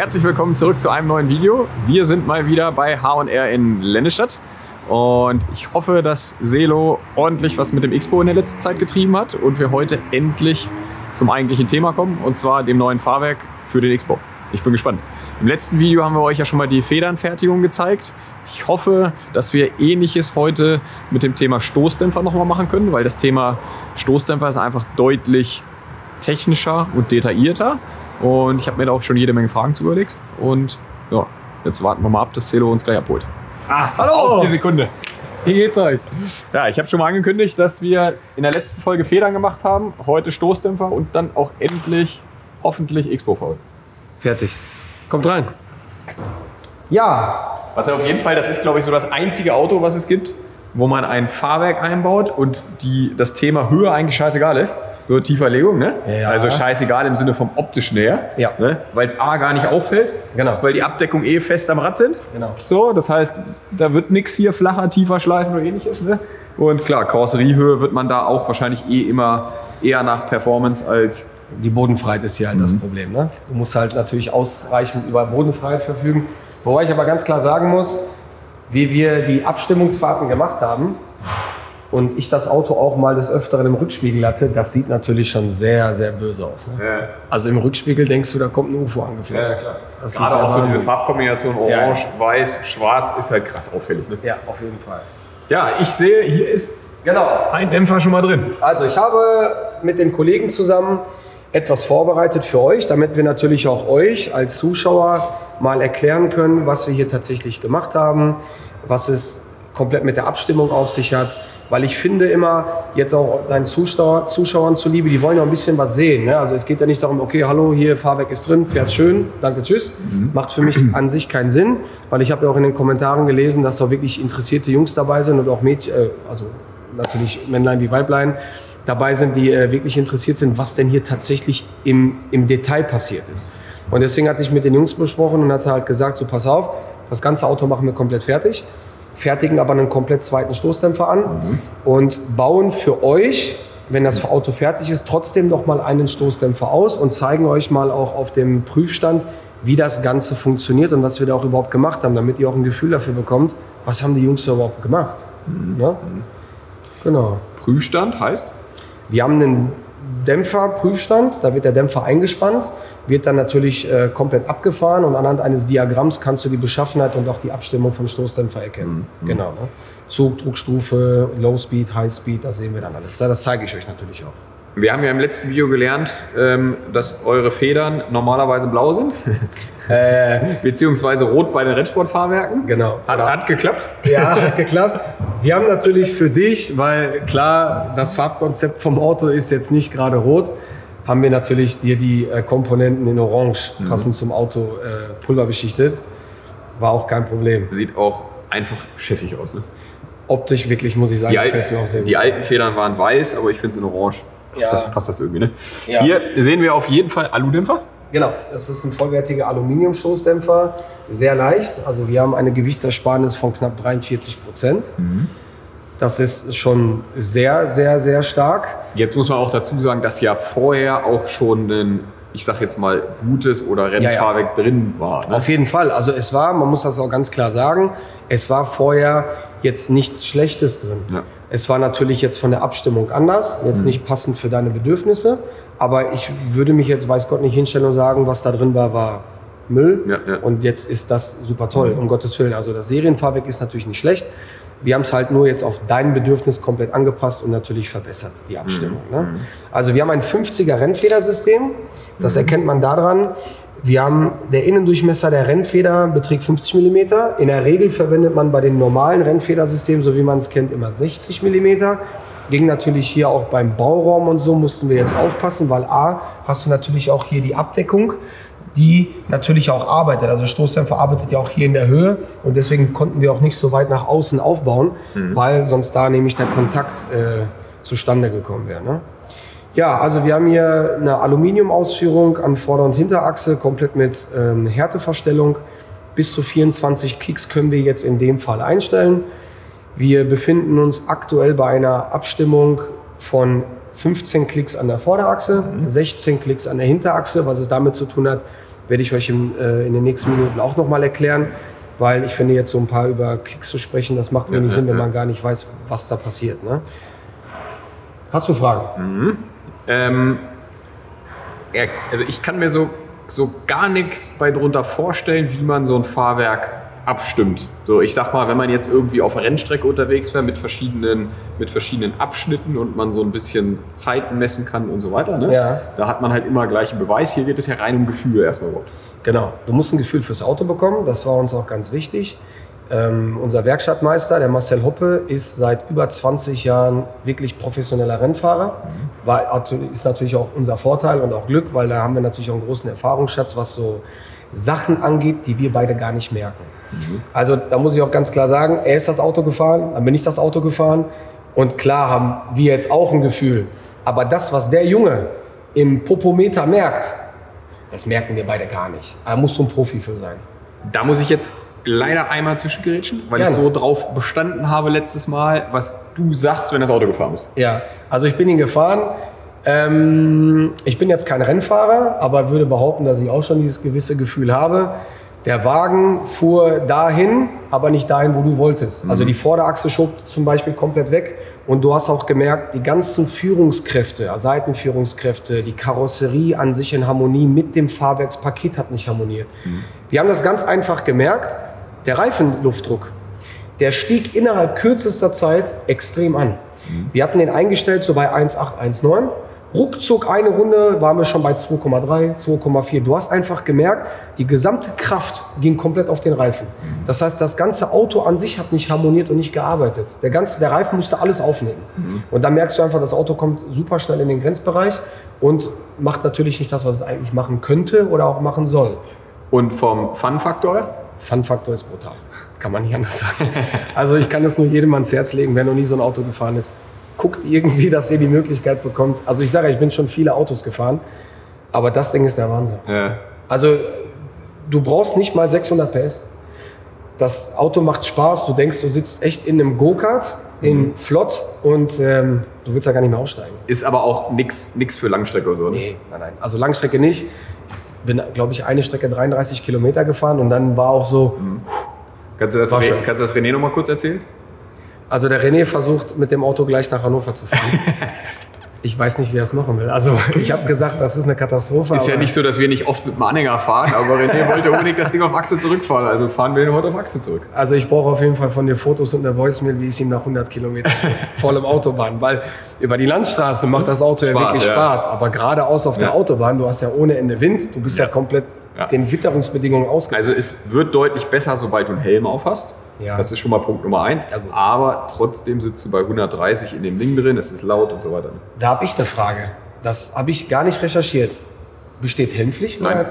Herzlich willkommen zurück zu einem neuen Video. Wir sind mal wieder bei H&R in Lennestadt und ich hoffe, dass Selo ordentlich was mit dem X-Bow in der letzten Zeit getrieben hat und wir heute endlich zum eigentlichen Thema kommen, und zwar dem neuen Fahrwerk für den X-Bow. Ich bin gespannt. Im letzten Video haben wir euch ja schon mal die Federnfertigung gezeigt. Ich hoffe, dass wir Ähnliches heute mit dem Thema Stoßdämpfer nochmal machen können, weil das Thema Stoßdämpfer ist einfach deutlich technischer und detaillierter. Und ich habe mir da auch schon jede Menge Fragen zu überlegt. Und ja, jetzt warten wir mal ab, dass Selo uns gleich abholt. Hallo! Auf die Sekunde. Wie geht's euch? Ja, ich habe schon mal angekündigt, dass wir in der letzten Folge Federn gemacht haben. Heute Stoßdämpfer und dann auch endlich, hoffentlich, X-Bow. Fertig. Kommt rein. Ja. Was auf jeden Fall, das ist, glaube ich, so das einzige Auto, was es gibt, wo man ein Fahrwerk einbaut und das Thema Höhe eigentlich scheißegal ist. So Tieferlegung, ne? Ja. Also scheißegal im Sinne vom optischen her. Ja. Ne? Weil es A gar nicht auffällt, Genau. weil die Abdeckung eh fest am Rad sind. Genau. So, das heißt, da wird nichts hier flacher, tiefer schleifen oder ähnliches. Ne? Und klar, Karosseriehöhe wird man da auch wahrscheinlich immer eher nach Performance als... Die Bodenfreiheit ist hier halt das Problem. Ne? Du musst halt natürlich ausreichend über Bodenfreiheit verfügen. Wobei ich aber ganz klar sagen muss, wie wir die Abstimmungsfahrten gemacht haben und ich das Auto auch mal des Öfteren im Rückspiegel hatte, das sieht natürlich schon sehr, sehr böse aus. Ne? Ja. Also im Rückspiegel denkst du, da kommt ein UFO angeflogen. Ja, klar. Das Gerade ist auch so Wahnsinn. diese Farbkombination Orange, Ja. Weiß, Schwarz ist halt krass auffällig. Ne? Ja, auf jeden Fall. Ja, ich sehe, hier ist Genau. ein Dämpfer schon mal drin. Also ich habe mit den Kollegen zusammen etwas vorbereitet für euch, damit wir natürlich auch euch als Zuschauer mal erklären können, was wir hier tatsächlich gemacht haben, was es komplett mit der Abstimmung auf sich hat. Weil ich finde immer, jetzt auch deinen Zuschauern zuliebe, die wollen ja ein bisschen was sehen. Ne? Also es geht ja nicht darum, okay, hallo, hier Fahrwerk ist drin, fährt schön, danke, tschüss. Macht für mich an sich keinen Sinn, weil ich habe ja auch in den Kommentaren gelesen, dass da wirklich interessierte Jungs dabei sind und auch Mädchen, also natürlich Männlein wie Weiblein, dabei sind, die wirklich interessiert sind, was denn hier tatsächlich im Detail passiert ist. Und deswegen hatte ich mit den Jungs besprochen und hatte halt gesagt, so pass auf, das ganze Auto machen wir komplett fertig, fertigen aber einen komplett zweiten Stoßdämpfer an und bauen für euch, wenn das Auto fertig ist, trotzdem noch mal einen Stoßdämpfer aus und zeigen euch mal auch auf dem Prüfstand, wie das Ganze funktioniert und was wir da auch überhaupt gemacht haben, damit ihr auch ein Gefühl dafür bekommt, was haben die Jungs da überhaupt gemacht. Ja? Genau. Prüfstand heißt? Wir haben einen Dämpferprüfstand, da wird der Dämpfer eingespannt, wird dann natürlich komplett abgefahren und anhand eines Diagramms kannst du die Beschaffenheit und auch die Abstimmung vom Stoßdämpfer erkennen. Genau. Ne? Zug, Druckstufe, Low Speed, High Speed, das sehen wir dann alles. Das zeige ich euch natürlich auch. Wir haben ja im letzten Video gelernt, dass eure Federn normalerweise blau sind, beziehungsweise rot bei den Rennsportfahrwerken. Genau. Hat geklappt? Ja, hat geklappt. Wir haben natürlich für dich, weil klar, das Farbkonzept vom Auto ist jetzt nicht gerade rot, haben wir natürlich dir die Komponenten in Orange passend zum Auto pulverbeschichtet. War auch kein Problem. Sieht auch einfach chefig aus. Ne? Optisch wirklich, muss ich sagen, gefällt es mir auch sehr gut. Die alten Federn waren weiß, aber ich finde es in Orange. Passt das irgendwie, ne? Ja. Hier sehen wir auf jeden Fall Aludämpfer. Genau, das ist ein vollwertiger Aluminiumstoßdämpfer, sehr leicht. Also wir haben eine Gewichtsersparnis von knapp 43%. Das ist schon sehr, sehr, sehr stark. Jetzt muss man auch dazu sagen, dass ja vorher auch schon ein, ich sag jetzt mal, gutes oder Rennfahrwerk drin war. Ne? Auf jeden Fall. Also es war, man muss das auch ganz klar sagen, es war vorher jetzt nichts Schlechtes drin. Ja. Es war natürlich jetzt von der Abstimmung anders, jetzt nicht passend für deine Bedürfnisse. Aber ich würde mich jetzt, weiß Gott, nicht hinstellen und sagen, was da drin war Müll. Ja. Und jetzt ist das super toll, um Gottes Willen. Also das Serienfahrwerk ist natürlich nicht schlecht. Wir haben es halt nur jetzt auf dein Bedürfnis komplett angepasst und natürlich verbessert, die Abstimmung. Ne? Also wir haben ein 50er Rennfedersystem. Das erkennt man daran. Wir haben, der Innendurchmesser der Rennfeder beträgt 50 mm. In der Regel verwendet man bei den normalen Rennfedersystemen, so wie man es kennt, immer 60 mm. Ging natürlich hier auch beim Bauraum und so, mussten wir jetzt aufpassen, weil A, hast du natürlich auch hier die Abdeckung, die natürlich auch arbeitet. Also der Stoßdämpfer arbeitet ja auch hier in der Höhe und deswegen konnten wir auch nicht so weit nach außen aufbauen, weil sonst da nämlich der Kontakt zustande gekommen wäre. Ne? Ja, also wir haben hier eine Aluminiumausführung an Vorder- und Hinterachse, komplett mit Härteverstellung. Bis zu 24 Klicks können wir jetzt in dem Fall einstellen. Wir befinden uns aktuell bei einer Abstimmung von 15 Klicks an der Vorderachse, 16 Klicks an der Hinterachse, was es damit zu tun hat, werde ich euch in den nächsten Minuten auch nochmal erklären, weil ich finde, jetzt so ein paar über Klicks zu sprechen, das macht wenig Sinn, wenn man gar nicht weiß, was da passiert. Ne? Hast du Fragen? Also ich kann mir so gar nichts bei drunter vorstellen, wie man so ein Fahrwerk abstimmt. So, ich sag mal, wenn man jetzt irgendwie auf der Rennstrecke unterwegs wäre mit verschiedenen Abschnitten und man so ein bisschen Zeiten messen kann und so weiter, ne? Ja. Da hat man halt immer gleich einen Beweis. Hier geht es ja rein um Gefühle erstmal überhaupt. Genau, du musst ein Gefühl fürs Auto bekommen, das war uns auch ganz wichtig. Unser Werkstattmeister, der Marcel Hoppe, ist seit über 20 Jahren wirklich professioneller Rennfahrer. Ist natürlich auch unser Vorteil und auch Glück, weil da haben wir natürlich auch einen großen Erfahrungsschatz, was so Sachen angeht, die wir beide gar nicht merken. Also da muss ich auch ganz klar sagen, er ist das Auto gefahren, dann bin ich das Auto gefahren und klar haben wir jetzt auch ein Gefühl. Aber das, was der Junge im Popometer merkt, das merken wir beide gar nicht. Da muss so ein Profi für sein. Da muss ich jetzt leider einmal zwischengrätschen, weil Gerne. ich so drauf bestanden habe letztes Mal, was du sagst, wenn das Auto gefahren ist. Ja, also ich bin ihn gefahren. Ich bin jetzt kein Rennfahrer, aber würde behaupten, dass ich auch schon dieses gewisse Gefühl habe. Der Wagen fuhr dahin, aber nicht dahin, wo du wolltest. Also die Vorderachse schob zum Beispiel komplett weg. Und du hast auch gemerkt, die ganzen Führungskräfte, Seitenführungskräfte, die Karosserie an sich in Harmonie mit dem Fahrwerkspaket hat nicht harmoniert. Wir haben das ganz einfach gemerkt. Der Reifenluftdruck, der stieg innerhalb kürzester Zeit extrem an. Wir hatten den eingestellt so bei 1,8, 1,9. Ruckzuck eine Runde waren wir schon bei 2,3, 2,4. Du hast einfach gemerkt, die gesamte Kraft ging komplett auf den Reifen. Das heißt, das ganze Auto an sich hat nicht harmoniert und nicht gearbeitet. Der Reifen musste alles aufnehmen. Und dann merkst du einfach, das Auto kommt super schnell in den Grenzbereich und macht natürlich nicht das, was es eigentlich machen könnte oder auch machen soll. Und vom Fun-Faktor? Fun-Faktor ist brutal. Kann man nicht anders sagen. Also ich kann es nur jedem ans Herz legen, wer noch nie so ein Auto gefahren ist. Guckt irgendwie, dass ihr die Möglichkeit bekommt. Also ich sage, ich bin schon viele Autos gefahren, aber das Ding ist der Wahnsinn. Ja. Also du brauchst nicht mal 600 PS. Das Auto macht Spaß. Du denkst, du sitzt echt in einem Go-Kart, in flott und du willst ja gar nicht mehr aussteigen. Ist aber auch nix für Langstrecke oder so? Nee, nein. Also Langstrecke nicht. Bin, glaube ich, eine Strecke 33 Kilometer gefahren und dann war auch so... Kannst du das René noch mal kurz erzählen? Also der René versucht, mit dem Auto gleich nach Hannover zu fahren. Ich weiß nicht, wie er es machen will. Also ich habe gesagt, das ist eine Katastrophe. Ist ja nicht so, dass wir nicht oft mit dem Anhänger fahren, aber René wollte unbedingt das Ding auf Achse zurückfahren. Also fahren wir ihn heute auf Achse zurück. Also ich brauche auf jeden Fall von dir Fotos und eine Voicemail, wie es ihm nach 100 Kilometern geht, voll im Autobahn. Weil über die Landstraße macht das Auto ja wirklich Spaß. Aber geradeaus auf der Autobahn, du hast ja ohne Ende Wind, du bist ja komplett den Witterungsbedingungen ausgesetzt. Also es wird deutlich besser, sobald du einen Helm auf hast. Ja. Das ist schon mal Punkt Nummer 1. Ja, aber trotzdem sitzt du bei 130 in dem Ding drin, es ist laut und so weiter. Da habe ich eine Frage. Das habe ich gar nicht recherchiert. Besteht Helmpflicht? Nein.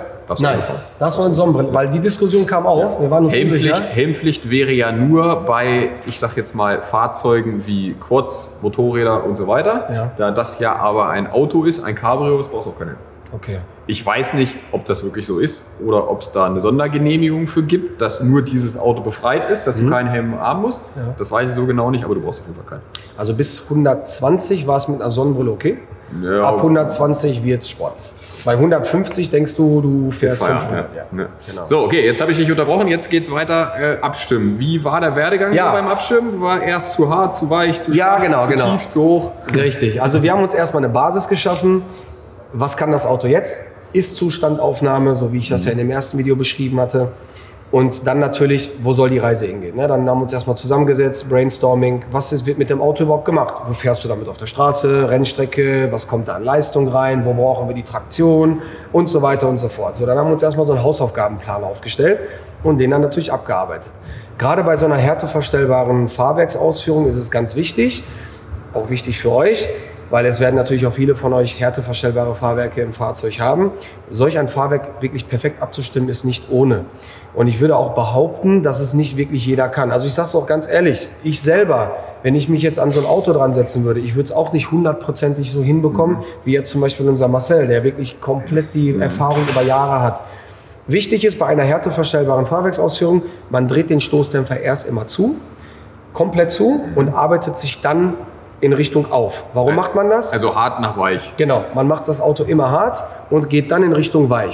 Das war ein Sonnenbrille, weil die Diskussion kam auf. Ja. Wir waren uns unsicher. Helmpflicht wäre ja nur bei, ich sag jetzt mal, Fahrzeugen wie Quads, Motorräder und so weiter. Ja. Da das ja aber ein Auto ist, ein Cabrio ist, brauchst du auch keine Helm. Okay. Ich weiß nicht, ob das wirklich so ist oder ob es da eine Sondergenehmigung für gibt, dass nur dieses Auto befreit ist, dass du keinen Helm haben musst. Ja. Das weiß ich so genau nicht, aber du brauchst auf jeden Fall keinen. Also bis 120 war es mit einer Sonnenbrille okay? Ja. Ab 120 wird es sportlich. Bei 150 denkst du fährst 500. Ja. Genau. So, okay, jetzt habe ich dich unterbrochen, jetzt geht es weiter. Abstimmen. Wie war der Werdegang so beim Abstimmen? War erst zu hart, zu weich, zu stark, zu tief, zu hoch? Richtig, also wir haben uns erstmal eine Basis geschaffen. Was kann das Auto jetzt? Ist-Zustandaufnahme, so wie ich das ja in dem ersten Video beschrieben hatte. Und dann natürlich, wo soll die Reise hingehen? Dann haben wir uns erstmal zusammengesetzt, Brainstorming. Was wird mit dem Auto überhaupt gemacht? Wo fährst du damit auf der Straße, Rennstrecke? Was kommt da an Leistung rein? Wo brauchen wir die Traktion? Und so weiter und so fort. So, dann haben wir uns erstmal so einen Hausaufgabenplan aufgestellt und den dann natürlich abgearbeitet. Gerade bei so einer härteverstellbaren Fahrwerksausführung ist es ganz wichtig, auch wichtig für euch, weil es werden natürlich auch viele von euch härteverstellbare Fahrwerke im Fahrzeug haben. Solch ein Fahrwerk wirklich perfekt abzustimmen ist nicht ohne. Und ich würde auch behaupten, dass es nicht wirklich jeder kann. Also ich sage es auch ganz ehrlich, ich selber, wenn ich mich jetzt an so ein Auto dran setzen würde, ich würde es auch nicht 100%ig so hinbekommen, wie jetzt zum Beispiel unser Marcel, der wirklich komplett die Erfahrung über Jahre hat. Wichtig ist bei einer härteverstellbaren Fahrwerksausführung, man dreht den Stoßdämpfer erst immer zu, komplett zu und arbeitet sich dann in Richtung auf. Warum macht man das? Also hart nach weich. Genau, man macht das Auto immer hart und geht dann in Richtung weich.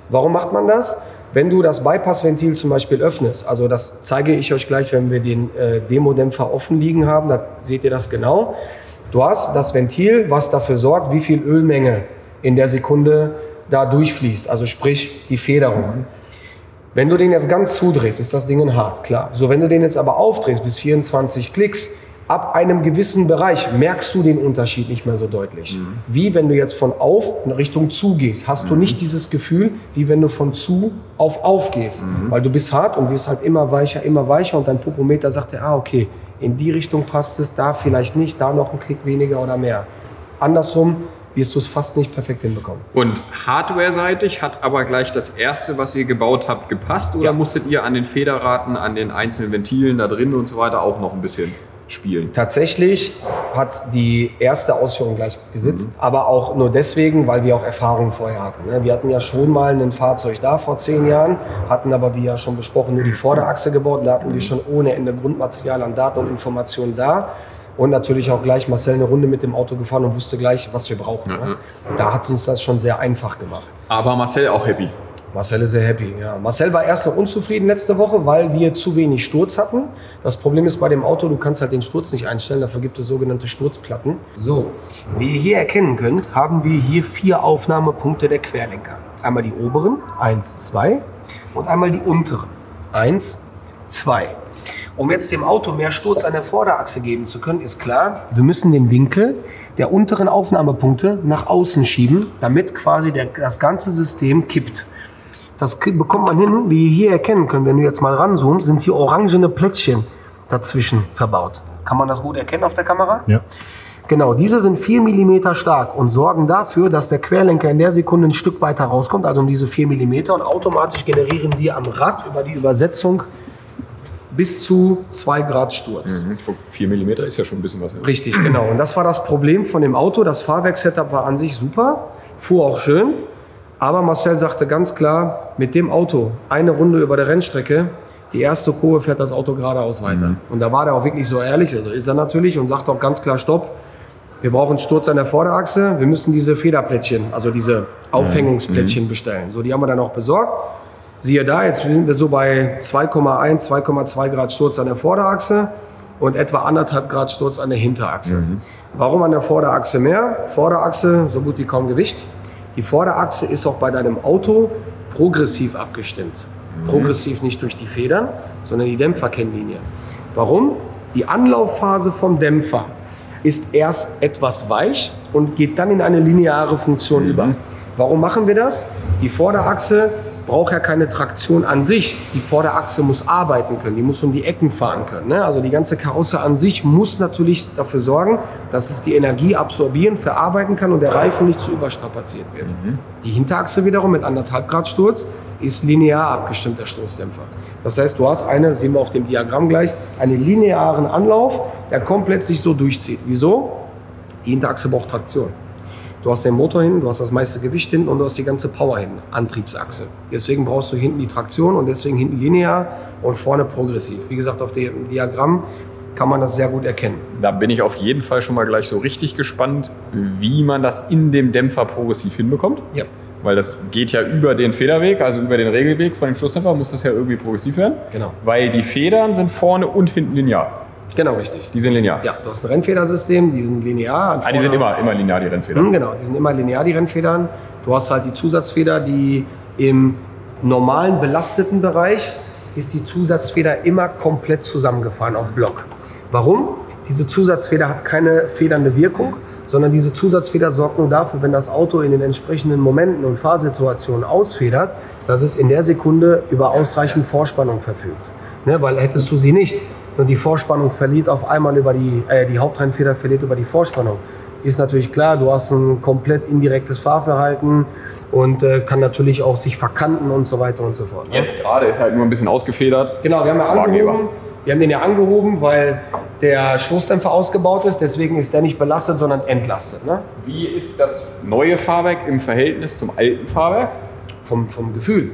Warum macht man das? Wenn du das Bypassventil zum Beispiel öffnest, also das zeige ich euch gleich, wenn wir den Demo-Dämpfer offen liegen haben, da seht ihr das genau. Du hast das Ventil, was dafür sorgt, wie viel Ölmenge in der Sekunde da durchfließt, also sprich die Federung. Wenn du den jetzt ganz zudrehst, ist das Ding hart, klar. So, wenn du den jetzt aber aufdrehst bis 24 Klicks, ab einem gewissen Bereich merkst du den Unterschied nicht mehr so deutlich. Wie wenn du jetzt von auf in Richtung zu gehst, hast du nicht dieses Gefühl, wie wenn du von zu auf gehst. Weil du bist hart und wirst halt immer weicher und dein Popometer sagt dir, okay, in die Richtung passt es, da vielleicht nicht, da noch ein Klick weniger oder mehr. Andersrum wirst du es fast nicht perfekt hinbekommen. Und hardware-seitig hat aber gleich das erste, was ihr gebaut habt, gepasst? Oder musstet ihr an den Federraten, an den einzelnen Ventilen da drin und so weiter auch noch ein bisschen spielen? Tatsächlich hat die erste Ausführung gleich gesitzt, aber auch nur deswegen, weil wir auch Erfahrung vorher hatten. Wir hatten ja schon mal ein Fahrzeug da vor 10 Jahren, hatten aber, wie ja schon besprochen, nur die Vorderachse gebaut. Da hatten wir schon ohne Ende Grundmaterial an Daten und Informationen da. Und natürlich auch gleich Marcel eine Runde mit dem Auto gefahren und wusste gleich, was wir brauchen. Da hat uns das schon sehr einfach gemacht. Aber Marcel auch happy? Marcel ist sehr happy, ja. Marcel war erst noch unzufrieden letzte Woche, weil wir zu wenig Sturz hatten. Das Problem ist bei dem Auto, du kannst halt den Sturz nicht einstellen, dafür gibt es sogenannte Sturzplatten. So, wie ihr hier erkennen könnt, haben wir hier 4 Aufnahmepunkte der Querlenker. Einmal die oberen, 1, 2, und einmal die unteren, 1, 2. Um jetzt dem Auto mehr Sturz an der Vorderachse geben zu können, ist klar, wir müssen den Winkel der unteren Aufnahmepunkte nach außen schieben, damit quasi das ganze System kippt. Das bekommt man hin, wie ihr hier erkennen könnt, wenn du jetzt mal ranzoomst, sind hier orangene Plättchen dazwischen verbaut. Kann man das gut erkennen auf der Kamera? Ja. Genau, diese sind 4 mm stark und sorgen dafür, dass der Querlenker in der Sekunde ein Stück weiter rauskommt, also um diese 4 mm, und automatisch generieren wir am Rad über die Übersetzung bis zu 2 Grad Sturz. 4 mm ist ja schon ein bisschen was. Ja. Richtig, genau. Und das war das Problem von dem Auto. Das Fahrwerkssetup war an sich super, fuhr auch schön. Aber Marcel sagte ganz klar, mit dem Auto eine Runde über der Rennstrecke, die erste Kurve fährt das Auto geradeaus weiter. Und da war der auch wirklich so ehrlich, also ist er natürlich, und sagt auch ganz klar, stopp, wir brauchen Sturz an der Vorderachse, wir müssen diese Federplättchen, also diese Aufhängungsplättchen bestellen. So, die haben wir dann auch besorgt. Siehe da, jetzt sind wir so bei 2,1, 2,2 Grad Sturz an der Vorderachse und etwa 1,5 Grad Sturz an der Hinterachse. Warum an der Vorderachse mehr? Vorderachse, so gut wie kaum Gewicht. Die Vorderachse ist auch bei deinem Auto progressiv abgestimmt. Progressiv nicht durch die Federn, sondern die Dämpferkennlinie. Warum? Die Anlaufphase vom Dämpfer ist erst etwas weich und geht dann in eine lineare Funktion über. Warum machen wir das? Die Vorderachse braucht ja keine Traktion an sich. Die Vorderachse muss arbeiten können, die muss um die Ecken fahren können. Ne? Also die ganze Karosse an sich muss natürlich dafür sorgen, dass es die Energie absorbieren, verarbeiten kann und der Reifen nicht zu überstrapaziert wird. Die Hinterachse wiederum mit 1,5 Grad Sturz ist linear abgestimmt, der Stoßdämpfer. Das heißt, du hast das sehen wir auf dem Diagramm gleich, einen linearen Anlauf, der komplett sich so durchzieht. Wieso? Die Hinterachse braucht Traktion. Du hast den Motor hinten, du hast das meiste Gewicht hinten und du hast die ganze Power hinten, Antriebsachse. Deswegen brauchst du hinten die Traktion und deswegen hinten linear und vorne progressiv. Wie gesagt, auf dem Diagramm kann man das sehr gut erkennen. Da bin ich auf jeden Fall schon mal gleich so richtig gespannt, wie man das in dem Dämpfer progressiv hinbekommt. Ja. Weil das geht ja über den Federweg, also über den Regelweg von dem Stoßdämpfer, muss das ja irgendwie progressiv werden. Genau. Weil die Federn sind vorne und hinten linear. Genau, richtig. Die sind linear? Ja, du hast ein Rennfedersystem, die sind linear. Die sind immer linear, die Rennfedern? Genau, die sind immer linear, die Rennfedern. Du hast halt die Zusatzfeder, die im normalen belasteten Bereich ist die Zusatzfeder immer komplett zusammengefahren auf Block. Warum? Diese Zusatzfeder hat keine federnde Wirkung, sondern diese Zusatzfeder sorgt nur dafür, wenn das Auto in den entsprechenden Momenten und Fahrsituationen ausfedert, dass es in der Sekunde über ausreichend Vorspannung verfügt. Ne, weil hättest du sie nicht und die Vorspannung verliert auf einmal über die Hauptrennfeder verliert über die Vorspannung, ist natürlich klar, du hast ein komplett indirektes Fahrverhalten und kann natürlich auch sich verkanten und so weiter und so fort. Jetzt gerade ist halt nur ein bisschen ausgefedert. Genau, wir haben ja angehoben. Wir haben den ja angehoben, weil der Stoßdämpfer ausgebaut ist, deswegen ist der nicht belastet, sondern entlastet. Ne? Wie ist das neue Fahrwerk im Verhältnis zum alten Fahrwerk? Vom Gefühl.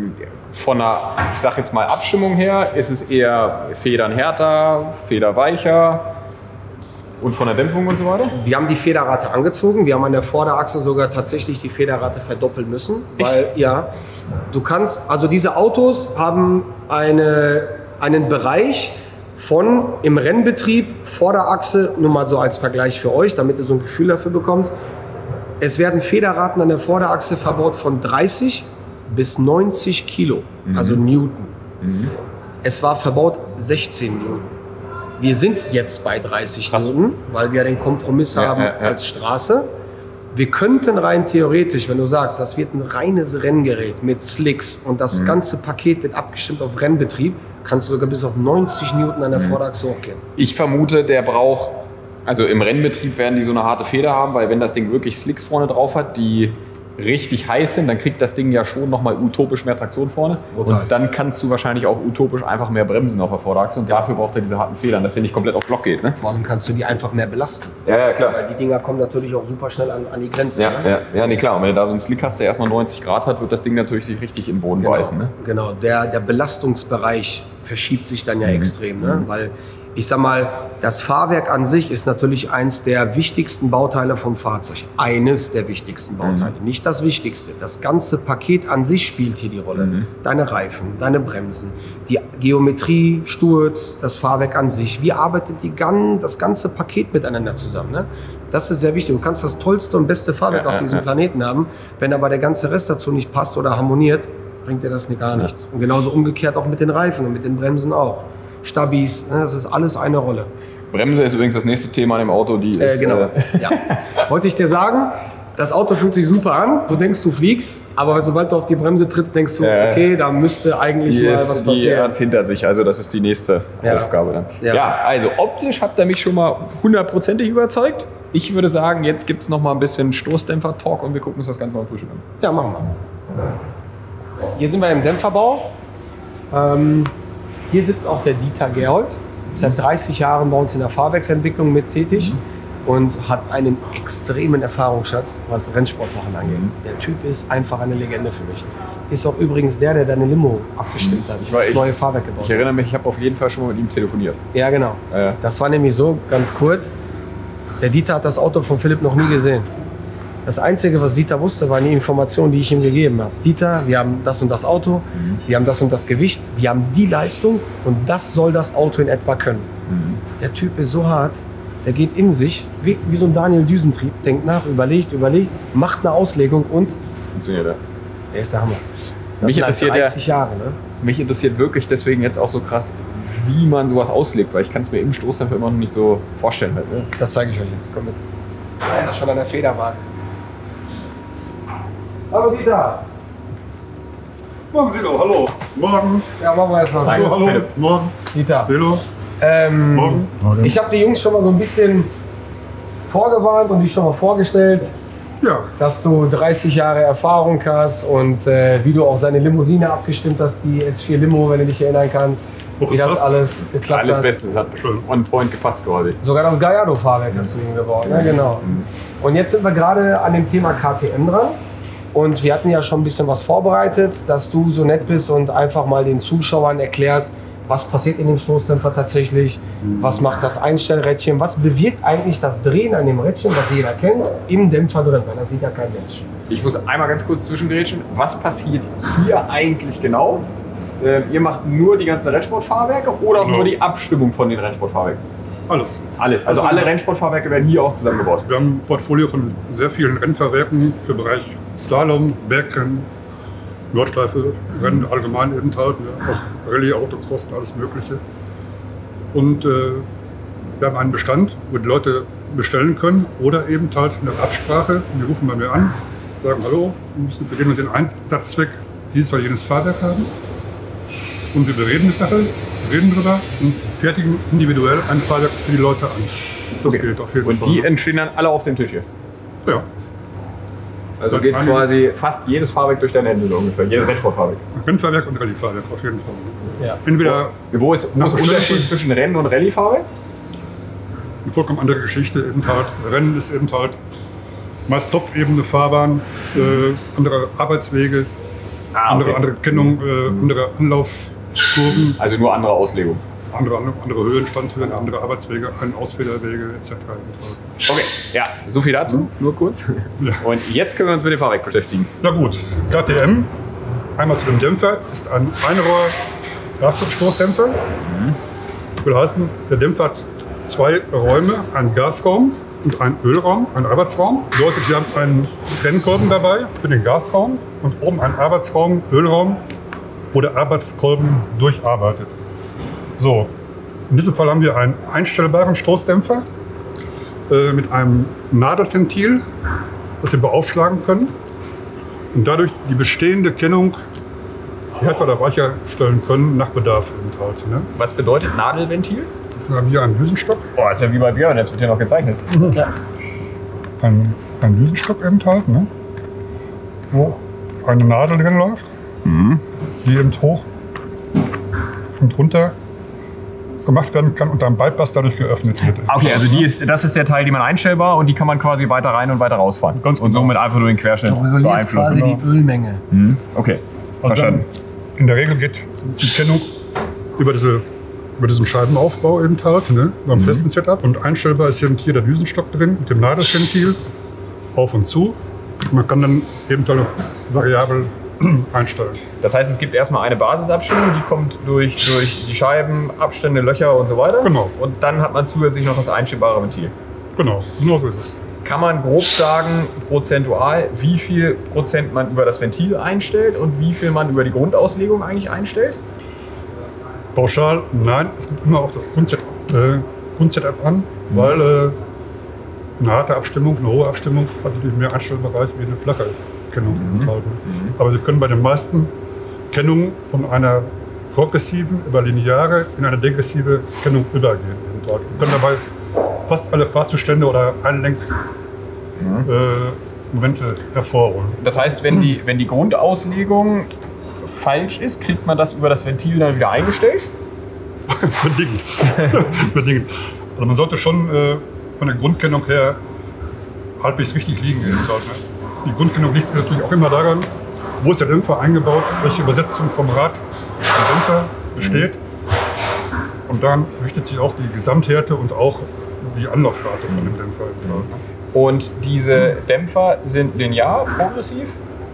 Von einer, ich sag jetzt mal, Abstimmung her, ist es eher Federn härter, Feder weicher? Und von der Dämpfung und so weiter? Wir haben die Federrate angezogen. Wir haben an der Vorderachse sogar tatsächlich die Federrate verdoppeln müssen. Weil, ja, du kannst, also diese Autos haben einen Bereich von im Rennbetrieb, Vorderachse, nur mal so als Vergleich für euch, damit ihr so ein Gefühl dafür bekommt. Es werden Federraten an der Vorderachse verbaut von 30 bis 90 Kilo, also Newton. Es war verbaut 16 Newton. Wir sind jetzt bei 30 Newton, weil wir den Kompromiss haben als Straße. Wir könnten rein theoretisch, wenn du sagst, das wird ein reines Renngerät mit Slicks und das ganze Paket wird abgestimmt auf Rennbetrieb, kannst du sogar bis auf 90 Newton an der Vorderachse hochgehen. Ich vermute, der braucht, also im Rennbetrieb werden die so eine harte Feder haben, weil wenn das Ding wirklich Slicks vorne drauf hat, die richtig heiß sind, dann kriegt das Ding ja schon nochmal utopisch mehr Traktion vorne. Total. Und dann kannst du wahrscheinlich auch utopisch einfach mehr bremsen auf der Vorderachse und dafür braucht er diese harten Federn, dass der nicht komplett auf Block geht. Ne? Vor allem kannst du die einfach mehr belasten. Ja, klar. Weil die Dinger kommen natürlich auch super schnell an die Grenze. Ja, nee, klar. Und wenn du da so einen Slick hast, der erstmal 90 Grad hat, wird das Ding natürlich sich richtig in den Boden beißen. Ne? Genau, der Belastungsbereich verschiebt sich dann ja extrem, ne? Weil ich sag mal, das Fahrwerk an sich ist natürlich eins der wichtigsten Bauteile vom Fahrzeug. Eines der wichtigsten Bauteile, nicht das Wichtigste. Das ganze Paket an sich spielt hier die Rolle. Deine Reifen, deine Bremsen, die Geometrie, Sturz, das Fahrwerk an sich. Wie arbeitet das ganze Paket miteinander zusammen? Ne? Das ist sehr wichtig. Du kannst das tollste und beste Fahrwerk auf diesem Planeten haben. Wenn aber der ganze Rest dazu nicht passt oder harmoniert, bringt dir das gar nichts. Und genauso umgekehrt auch mit den Reifen und mit den Bremsen auch. Stabis, das ist alles eine Rolle. Bremse ist übrigens das nächste Thema an dem Auto. Die ist, genau. Ja. Wollte ich dir sagen, das Auto fühlt sich super an. Du denkst, du fliegst, aber sobald du auf die Bremse trittst, denkst du, okay, da müsste eigentlich mal was passieren. Die hat es hinter sich, also das ist die nächste Aufgabe dann. Ja, also optisch habt ihr mich schon mal 100%ig überzeugt. Ich würde sagen, jetzt gibt es noch mal ein bisschen Stoßdämpfer-Talk und wir gucken uns das Ganze mal frisch an. Ja, machen wir. Hier sind wir im Dämpferbau. Hier sitzt auch der Dieter Gerhold. Ist seit 30 Jahren bei uns in der Fahrwerksentwicklung mit tätig und hat einen extremen Erfahrungsschatz, was Rennsportsachen angeht. Der Typ ist einfach eine Legende für mich. Ist auch übrigens der deine Limo abgestimmt hat, das neue Fahrwerk gebaut hat. Ich erinnere mich, ich habe auf jeden Fall schon mal mit ihm telefoniert. Ja, genau. Das war nämlich so, ganz kurz, der Dieter hat das Auto von Philipp noch nie gesehen. Das Einzige, was Dieter wusste, waren die Informationen, die ich ihm gegeben habe. Dieter, wir haben das und das Auto, wir haben das und das Gewicht, wir haben die Leistung und das soll das Auto in etwa können. Der Typ ist so hart, der geht in sich, wie so ein Daniel Düsentrieb, denkt nach, überlegt, macht eine Auslegung und funktioniert er. Der ist der Hammer. Mich interessiert 30 Jahre, ne? Mich interessiert wirklich deswegen jetzt auch so krass, wie man sowas auslegt, weil ich kann es mir im Stoßdämpfer immer noch nicht so vorstellen. Halt, ne? Das zeige ich euch jetzt, komm mit. Er ist schon an der Federwaage. Hallo Dieter! Morgen Silo, hallo. Morgen. Ja, machen wir erstmal. So, hallo. Morgen. Dieter. Silo. Morgen. Ich habe die Jungs schon mal so ein bisschen vorgewarnt und die schon mal vorgestellt, dass du 30 Jahre Erfahrung hast und wie du auch seine Limousine abgestimmt hast, die S4 Limo, wenn du dich erinnern kannst. Wie das alles geklappt hat. Alles Beste, hat on point gepasst gerade. Sogar das Gallardo-Fahrwerk hast du ihm gebaut, ne? Genau. Und jetzt sind wir gerade an dem Thema KTM dran. Und wir hatten ja schon ein bisschen was vorbereitet, dass du so nett bist und einfach mal den Zuschauern erklärst, was passiert in dem Stoßdämpfer tatsächlich, was macht das Einstellrädchen, was bewirkt eigentlich das Drehen an dem Rädchen, was jeder kennt, im Dämpfer drin, weil das sieht ja kein Mensch. Ich muss einmal ganz kurz zwischengrätschen. Was passiert hier eigentlich genau? Ihr macht nur die ganzen Rennsportfahrwerke oder auch nur die Abstimmung von den Rennsportfahrwerken? Alles. Alles. Also alle Rennsportfahrwerke werden hier auch zusammengebaut. Wir haben ein Portfolio von sehr vielen Rennfahrwerken für Bereich Slalom, Bergrennen, Nordschleife, Rennen allgemein eben halt, auch Rallye, Autocross und alles Mögliche. Und wir haben einen Bestand, wo die Leute bestellen können oder eben halt eine Absprache. Die rufen bei mir an, sagen, hallo, wir müssen für den und den Einsatzzweck dieses oder jenes Fahrwerk haben. Und wir bereden die Sache, reden drüber und fertigen individuell ein Fahrwerk für die Leute an. Das gilt auf jeden Fall. Und die entstehen dann alle auf dem Tisch hier? Ja. Also geht quasi fast jedes Fahrwerk durch deine Hände so ungefähr, jedes Rennsportfahrwerk? Rennfahrwerk und Rallye-Fahrwerk auf jeden Fall. Ja. Entweder wo ist der Unterschied zwischen Rennen und Rallye-Fahrwerk? Eine vollkommen andere Geschichte eben halt. Rennen ist eben halt meist Topfebene Fahrbahn, andere Arbeitswege, andere Kennung, andere Anlaufkurven. Also nur andere Auslegung? andere Höhen, Standhöhen, andere Arbeitswege, Ausfederwege etc. Okay, ja, so viel dazu, nur kurz. Ja. Und jetzt können wir uns mit dem Fahrwerk beschäftigen. Na gut, KTM, einmal zu dem Dämpfer, ist ein Einrohr-Gasdruckstoßdämpfer. Will heißen, der Dämpfer hat 2 Räume, einen Gasraum und einen Ölraum, einen Arbeitsraum. Bedeutet, wir haben einen Trennkolben dabei für den Gasraum und oben einen Arbeitsraum, Ölraum, wo der Arbeitskolben durcharbeitet. So, in diesem Fall haben wir einen einstellbaren Stoßdämpfer mit einem Nadelventil, das wir beaufschlagen können und dadurch die bestehende Kennung härter oder weicher stellen können, nach Bedarf eben halt. Ne? Was bedeutet Nadelventil? Wir haben hier einen Düsenstock. Boah, ist ja wie bei Björn, jetzt wird hier noch gezeichnet. Ja. Ein Düsenstock eben halt, ne? Wo eine Nadel drin läuft, die eben hoch und runter gemacht werden kann und ein Bypass dadurch geöffnet wird. Okay, also das ist der Teil, den man einstellbar und die kann man quasi weiter rein und weiter rausfahren. Ganz und genau. somit einfach nur den Querschnitt Du regulierst beeinflussen. quasi die Ölmenge. Okay, Und verstanden. dann, in der Regel geht die Kennung über diesen Scheibenaufbau eben halt, ne, beim festen Setup. Und einstellbar ist eben hier der Düsenstock drin mit dem Nadelventil auf und zu. Man kann dann eben halt variabel einstellen. Das heißt, es gibt erstmal eine Basisabstimmung, die kommt durch die Scheiben, Abstände, Löcher und so weiter. Genau. Und dann hat man zusätzlich noch das einstellbare Ventil. Genau, nur so ist es. Kann man grob sagen, prozentual, wie viel Prozent man über das Ventil einstellt und wie viel man über die Grundauslegung eigentlich einstellt? Pauschal, nein, es kommt immer auf das Grundsetup an, weil eine harte Abstimmung, eine hohe Abstimmung hat natürlich mehr Einstellbereich wie eine flache Kennung enthalten. Aber Sie können bei den meisten Kennungen von einer progressiven über lineare in eine degressive Kennung übergehen. Wir können dabei fast alle Fahrzustände oder Momente hervorholen. Das heißt, wenn die Grundauslegung falsch ist, kriegt man das über das Ventil dann wieder eingestellt? Bedingt. Bedingt. Also man sollte schon von der Grundkennung her halbwegs richtig liegen. Die Grundkennung liegt natürlich auch immer daran, wo ist der Dämpfer eingebaut, welche Übersetzung vom Rad zum Dämpfer besteht. Und daran richtet sich auch die Gesamthärte und auch die Anlaufrate von dem Dämpfer. Und diese Dämpfer sind linear, progressiv?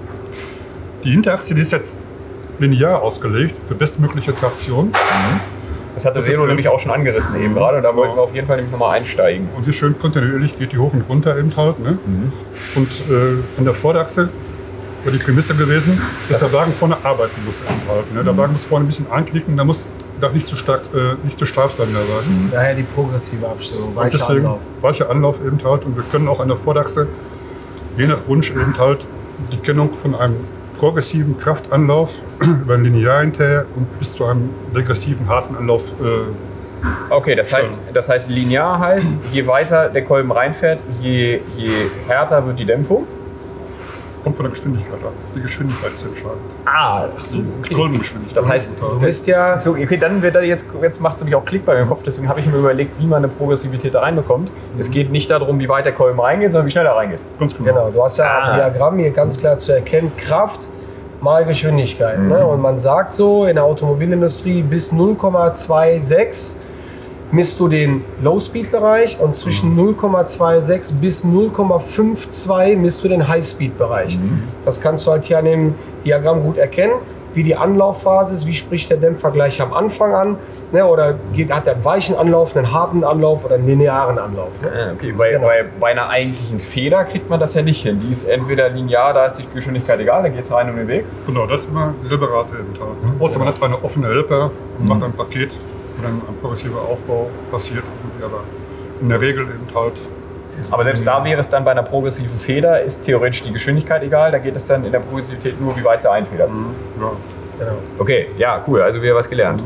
Die Hinterachse, die ist jetzt linear ausgelegt für bestmögliche Traktion. Das hat der Das ist, Selo nämlich auch schon angerissen eben gerade. Und da wollten wir auf jeden Fall nämlich nochmal einsteigen. Und hier schön kontinuierlich geht die hoch und runter eben halt. Ne? Und an der Vorderachse war die Prämisse gewesen, dass der Wagen vorne arbeiten muss eben halt. Ne? Der Wagen muss vorne ein bisschen einknicken, darf nicht zu steif sein, der Wagen. Daher die progressive Abstimmung, Und weicher deswegen Anlauf. weicher Anlauf eben halt. Und wir können auch an der Vorderachse, je nach Wunsch eben halt, die Kennung von einem progressiven Kraftanlauf über einen linear hinterher und bis zu einem degressiven harten Anlauf. Okay, das heißt linear heißt, je weiter der Kolben reinfährt, je härter wird die Dämpfung. Kommt von der Geschwindigkeit ab. Die Geschwindigkeit ist entscheidend. Ach so, Die Kolbengeschwindigkeit. Das heißt, Du bist ja so, okay, dann wird jetzt macht es nämlich auch Klick bei mir im Kopf, deswegen habe ich mir überlegt, wie man eine Progressivität da reinbekommt. Es geht nicht darum, wie weit der Kolben reingeht, sondern wie schnell er reingeht. Ganz genau. Genau, du hast ja ein Diagramm hier ganz klar zu erkennen, Kraft mal Geschwindigkeit. Ne? Und man sagt so, in der Automobilindustrie bis 0,26 misst du den Low-Speed-Bereich und zwischen 0,26 bis 0,52 misst du den High-Speed-Bereich. Das kannst du halt hier an dem Diagramm gut erkennen, wie die Anlaufphase ist, wie spricht der Dämpfer gleich am Anfang an, ne? Oder hat er einen weichen Anlauf, einen harten Anlauf oder einen linearen Anlauf. Ne? Okay, bei einer eigentlichen Feder kriegt man das ja nicht hin. Die ist entweder linear, da ist die Geschwindigkeit egal, da geht es rein um den Weg. Genau, das ist immer dieselbe Rate eben halt. Ne? Außer man hat eine offene Helper und macht ein Paket, wo dann ein progressiver Aufbau passiert. Aber in der Regel eben halt. Aber selbst da wäre es dann bei einer progressiven Feder, ist theoretisch die Geschwindigkeit egal, da geht es dann in der Progressivität nur, wie weit sie einfedert. Ja. Genau. Okay, ja, cool, also wieder was gelernt.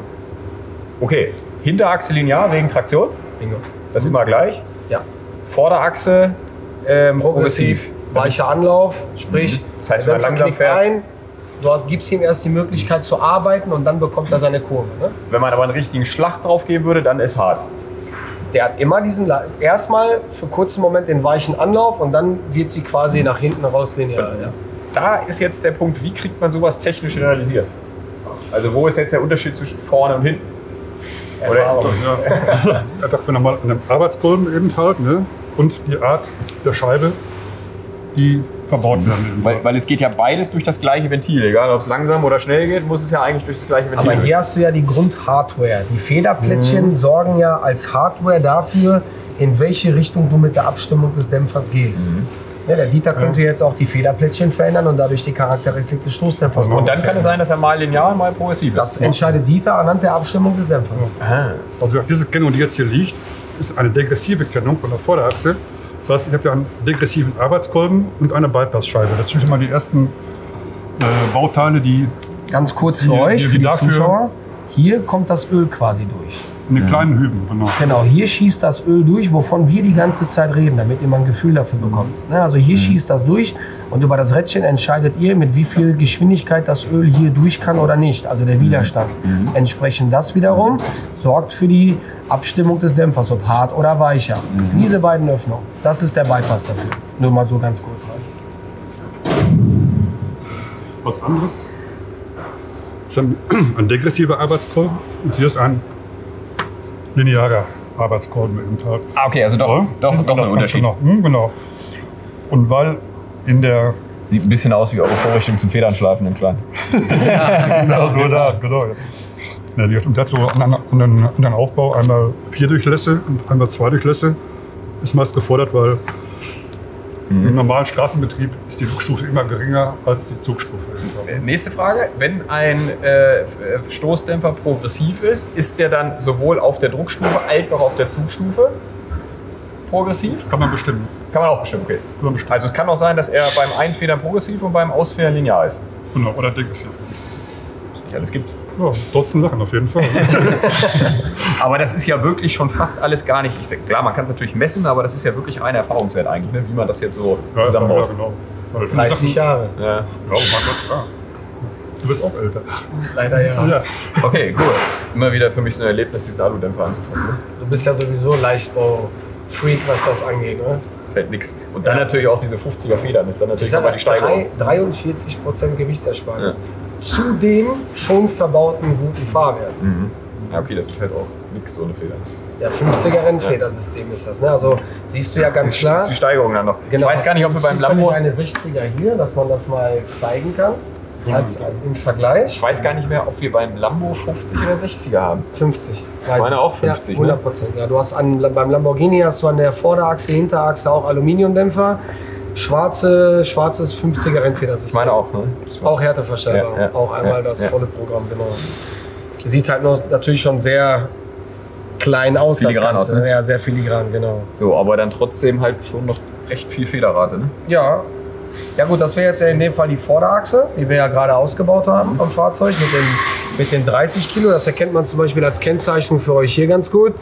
Okay, Hinterachse linear wegen Traktion, Bingo. das ist immer gleich. Ja. Vorderachse Progressiv, weicher Anlauf, sprich, Das heißt, der wenn man Dämpfer langsam knickt fährt. ein, gibst ihm erst die Möglichkeit zu arbeiten und dann bekommt er seine Kurve. Ne? Wenn man aber einen richtigen Schlag drauf geben würde, dann ist hart. Der hat immer erstmal für kurzen Moment den weichen Anlauf und dann wird sie quasi nach hinten raus linear. Ja. Da ist jetzt der Punkt, wie kriegt man sowas technisch realisiert? Also wo ist jetzt der Unterschied zwischen vorne und hinten? Oder Ja. Einfach wenn mal an einem Arbeitskolben eben halt, ne? Und die Art der Scheibe, die verbaut werden. weil es geht ja beides durch das gleiche Ventil. Egal ob es langsam oder schnell geht, muss es ja eigentlich durch das gleiche Ventil. Aber hier hast du ja die Grundhardware. Die Federplättchen sorgen ja als Hardware dafür, in welche Richtung du mit der Abstimmung des Dämpfers gehst. Ja, der Dieter könnte jetzt auch die Federplättchen verändern und dadurch die Charakteristik des Stoßdämpfers. Und dann kann es sein, dass er mal linear, mal progressiv ist. Das entscheidet Dieter anhand der Abstimmung des Dämpfers. Ja. Also diese Kennung, die jetzt hier liegt, ist eine degressive Kennung von der Vorderachse. Das heißt, ich habe ja einen degressiven Arbeitskolben und eine Bypassscheibe. Das sind schon mal die ersten Bauteile, die Ganz kurz für euch, für die Zuschauer, hier kommt das Öl quasi durch. in den kleinen Hüben. Genau, hier schießt das Öl durch, wovon wir die ganze Zeit reden, damit ihr mal ein Gefühl dafür bekommt. Ne, also hier schießt das durch und über das Rädchen entscheidet ihr, mit wie viel Geschwindigkeit das Öl hier durch kann oder nicht, also der Widerstand. Entsprechend das wiederum sorgt für die Abstimmung des Dämpfers, ob hart oder weicher. Diese beiden Öffnungen, das ist der Bypass dafür. Nur mal so ganz kurz rein. Was anderes ist ein degressiver Arbeitskolben und hier ist ein linearer Arbeitskolben. Ah, okay, also doch ein Unterschied. Genau. Und weil in der... Sieht ein bisschen aus wie eure Vorrichtung zum Federnschleifen im Kleinen. Genau. Ja, die hat so einen anderen Aufbau, einmal 4 Durchlässe und einmal 2 Durchlässe. Ist meist gefordert, weil im normalen Straßenbetrieb ist die Druckstufe immer geringer als die Zugstufe. Nächste Frage. Wenn ein Stoßdämpfer progressiv ist der dann sowohl auf der Druckstufe als auch auf der Zugstufe progressiv? Kann man bestimmen. Kann man auch bestimmen, okay. Also es kann auch sein, dass er beim Einfedern progressiv und beim Ausfedern linear ist. Genau, oder degressiv. Ja, das gibt. Ja, Dutzend Sachen auf jeden Fall. Aber das ist ja wirklich schon fast alles gar nicht. Klar, man kann es natürlich messen, aber das ist ja wirklich reiner Erfahrungswert eigentlich, ne? Wie man das jetzt so zusammenbaut. Ja, genau. Weil 30 Jahre. Ja. Oh mein Gott, ja. Du bist auch älter. Leider ja. Okay, cool. Immer wieder für mich so ein Erlebnis, diesen Aludämpfer anzufassen. Ne? Du bist ja sowieso Leichtbau-Freak, was das angeht, ne? Das ist halt nix. Und dann natürlich auch diese 50er Federn, ist dann natürlich nochmal die Steigerung. 43% Gewichtsersparnis. Zu den schon verbauten guten Fahrwerten. Ja, okay, das ist halt auch nix ohne Federn. Ja, 50er Rennfedersystem ist das. Ne? Also siehst du ja ganz klar. Das ist die Steigerung dann noch. Genau, ich weiß gar nicht, ob wir beim Lambo... eine 60er hier, dass man das mal zeigen kann. Als im Vergleich. Ich weiß gar nicht mehr, ob wir beim Lambo 50 oder 60er haben. 50. Ich meine auch 50, ja, 100%. Ne? Ja, du hast beim Lamborghini hast du an der Vorderachse, Hinterachse auch Aluminiumdämpfer. Schwarzes 50er Rennfedersystem. Ich meine auch, ne? Auch Härteverstellbar. Ja, auch einmal das volle Programm, genau. Sieht halt noch natürlich schon sehr klein aus, filigran das Ganze. aus, ne? Ja, sehr filigran, genau. So, aber dann trotzdem halt schon noch recht viel Federrate, ne? Ja. Ja gut, das wäre jetzt in dem Fall die Vorderachse, die wir ja gerade ausgebaut haben am Fahrzeug mit den 30 Kilo. Das erkennt man zum Beispiel als Kennzeichnung für euch hier ganz gut.